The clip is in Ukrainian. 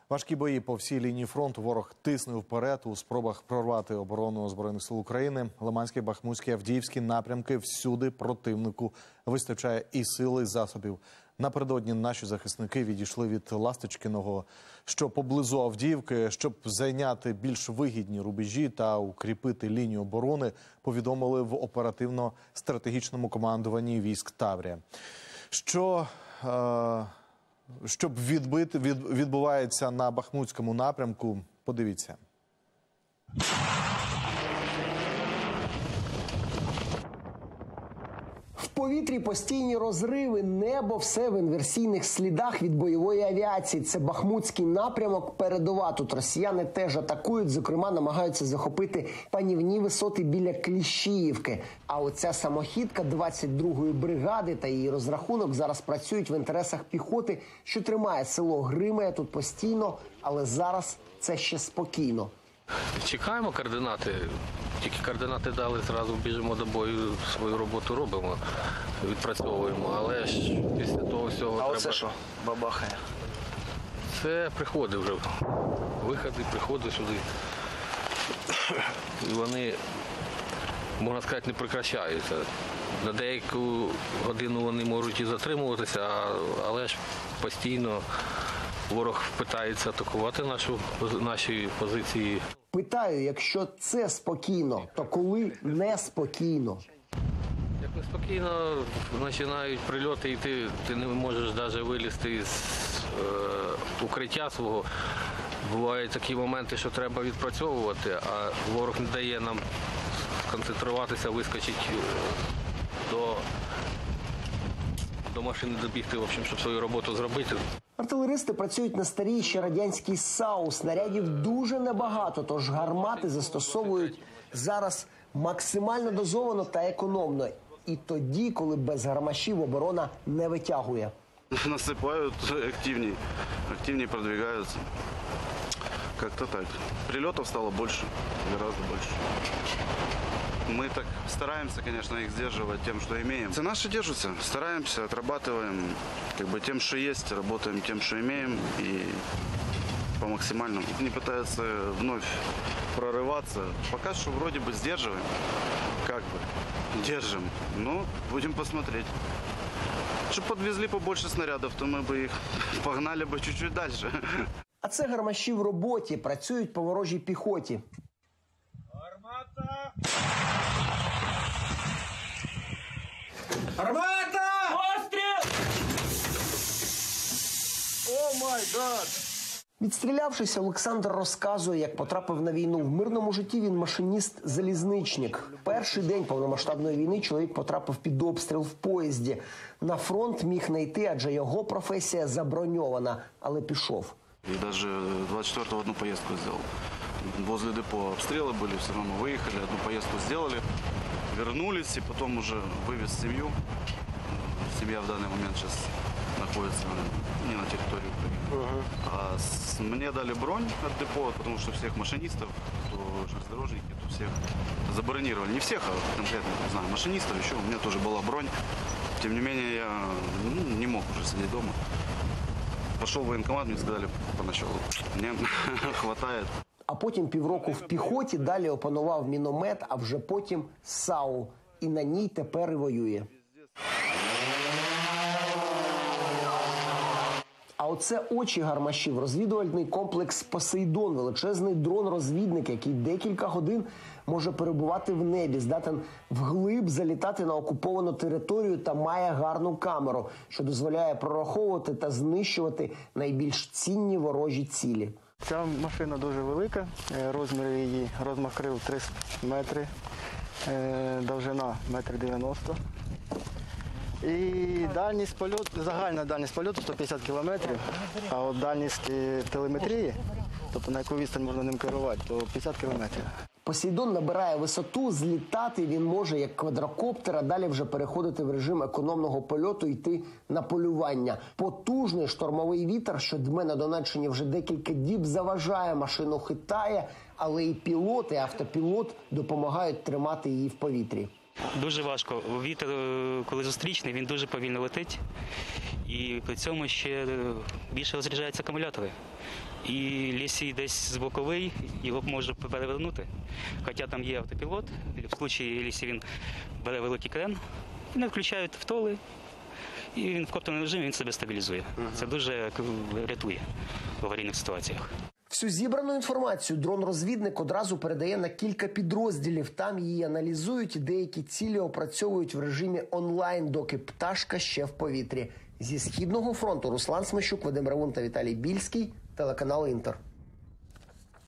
Важкі бої по всій лінії фронту. Ворог тисне вперед у спробах прорвати оборону Збройних сил України. Лиманський, Бахмутський, Авдіївський напрямки. Всюди противнику вистачає і сили, і засобів. Напередодні наші захисники відійшли від Ласточкиного, що поблизу Авдіївки, щоб зайняти більш вигідні рубежі та укріпити лінію оборони, повідомили в оперативно-стратегічному командуванні військ Таврія. Щоб відбити, відбувається на Бахмутському напрямку. Подивіться. В повітрі постійні розриви, небо все в інверсійних слідах від бойової авіації. Це Бахмутський напрямок, передова. Тут росіяни теж атакують, зокрема намагаються захопити панівні висоти біля Кліщіївки. А оця самохідка 22-ї бригади та її розрахунок зараз працюють в інтересах піхоти, що тримає село, гримає тут постійно, але зараз це ще спокійно. Чекаємо координати. Тільки координати дали, зразу біжимо до бою, свою роботу робимо, відпрацьовуємо. Але ж після того всього треба... А оце що? Бабахає? Це приходи вже. Виходи, приходи сюди. І вони, можна сказати, не прекращаються. На деяку годину вони можуть і затримуватися, але ж постійно ворог питається атакувати наші позиції. Питаю, якщо це спокійно, то коли неспокійно? Як неспокійно починають прильоти, і ти не можеш навіть вилізти з укриття свого. Бувають такі моменти, що треба відпрацьовувати, а ворог не дає нам сконцентруватися, вискочити до машини, добігти, в общем, щоб свою роботу зробити. Артилеристи працюють на старій ще радянській САУ. Снарядів дуже небагато, тож гармати застосовують зараз максимально дозовано та економно. І тоді, коли без гармашів оборона не витягує. Насыпают активнее продвигаются. Как-то так. Прилетов стало больше, гораздо больше. Мы так стараемся, конечно, их сдерживать тем, что имеем. Наши держатся, стараемся, отрабатываем тем, что есть, работаем тем, что имеем, и по максимальному. Не пытаются вновь прорываться. Пока что вроде бы сдерживаем, держим, но будем посмотреть. Чтобы подвезли побольше снарядов, то мы бы их погнали бы чуть-чуть дальше. А це гармаші в роботі, працюють по ворожій піхоті. Армата! Армата! Постріл! О май гад! Відстрілявшись, Олександр розказує, як потрапив на війну. В мирному житті він машиніст-залізничник. Перший день повномасштабної війни чоловік потрапив під обстріл в поїзді. На фронт міг не йти, адже його професія заброньована, але пішов. И даже 24-го одну поездку сделал. Возле депо обстрелы были, все равно выехали, одну поездку сделали, вернулись и потом уже вывез семью. Семья в данный момент сейчас находится не на территории Украины. А мне дали бронь от депо, потому что всех машинистов, то железнодорожники, то всех забронировали. Не всех, а конкретно, не знаю, машинистов еще. У меня тоже была бронь. Тем не менее, я не мог уже сидеть дома. Пошел в воєнкомат, мені сказали поначалу, не, хватает. А потім півроку в піхоті, далі опанував міномет, а вже потім САУ. І на ній тепер і воює. А оце очі гармашів. Розвідувальний комплекс «Посейдон». Величезний дрон-розвідник, який декілька годин може перебувати в небі, здатен вглиб залітати на окуповану територію та має гарну камеру, що дозволяє прораховувати та знищувати найбільш цінні ворожі цілі. Ця машина дуже велика, розміри її, розмах крил 3 метри, довжина 1,90 м. І дальність польоту, загальна дальність польоту 150 кілометрів, а от дальність телеметрії, тобто на яку відстань можна ним керувати, то 50 кілометрів. Посейдон набирає висоту, злітати він може як квадрокоптер, а далі вже переходити в режим економного польоту і йти на полювання. Потужний штормовий вітер, що дме на Донеччині вже декілька діб, заважає, машину хитає, але і пілот, і автопілот допомагають тримати її в повітрі. Дуже важко. Вітер, коли зустрічний, він дуже повільно летить. І при цьому ще більше розряджаються акумулятори. І якщо десь з боковий, його може перевернути. Хоча там є автопілот, в випадку, якщо він бере великий крен, вони включають втоли, і він в коптерному режимі він себе стабілізує. Це дуже рятує в аварійних ситуаціях. Всю зібрану інформацію дрон-розвідник одразу передає на кілька підрозділів. Там її аналізують і деякі цілі опрацьовують в режимі онлайн, доки пташка ще в повітрі. Зі Східного фронту Руслан Смещук, Вадим Равун та Віталій Більський, телеканал «Інтер».